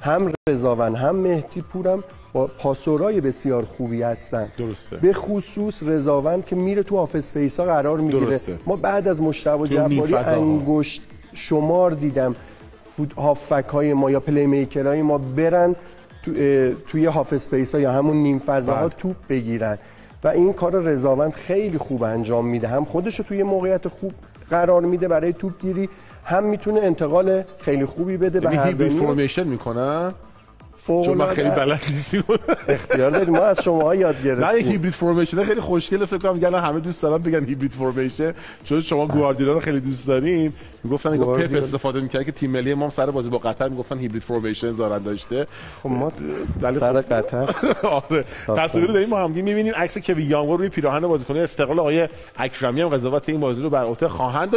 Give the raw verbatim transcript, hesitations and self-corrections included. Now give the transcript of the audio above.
هم رضاوند هم مهدی پورم با پاسورای بسیار خوبی هستن. درسته. به خصوص رضاوند که میره تو هاف اسپیس ها قرار میگیره. ما بعد از مشتبه جباری انگشت شمار دیدم هافبک های ما یا پلی میکر های ما برن تو توی هاف اسپیس ها یا همون نیم فضاها توپ بگیرن و این کار رضاوند خیلی خوب انجام میده. هم خودش رو توی موقعیت خوب قرار میده برای توپ گیری، هم میتونه انتقال خیلی خوبی بده به هر هیبرید فرمیشن میکنه. چون من خیلی بلد نیستم. اختیار داریم، ما از شماها یاد گرفتیم. نه هیبرید فرمیشن خیلی خوشگله، فکر کنم میگن همه دوست دارن بگن هیبرید فرمیشن، چون شما گواردیولا رو خیلی دوست دارین. میگفتن انگار پپ استفاده میکرد که تیم ملی ما سر بازی با قطر میگفتن هیبرید فرمیشن زارن داشته. خب ما سر قطر آره تصویر داریم ما هم میبینیم عکس کوین یانگ روی پیراهن بازیکن استقلال. آقای اکرمی هم قضاوت این بازی رو بر عهده خواهند